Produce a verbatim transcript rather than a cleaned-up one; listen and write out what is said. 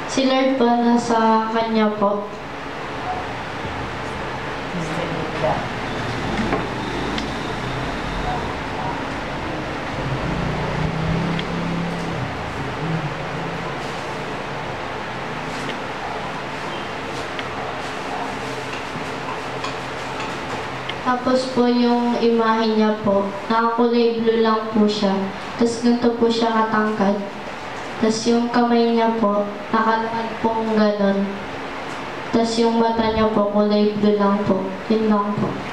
Si Lord po nasa kanya po. Tapos po yung imahe niya po, nakakulay blue lang po siya. Tapos ganito po siya katangkad. Tapos yung kamay niya po, nakalakad pong ganon. Tapos yung mata niya po, kulay blue lang po. Yun lang po.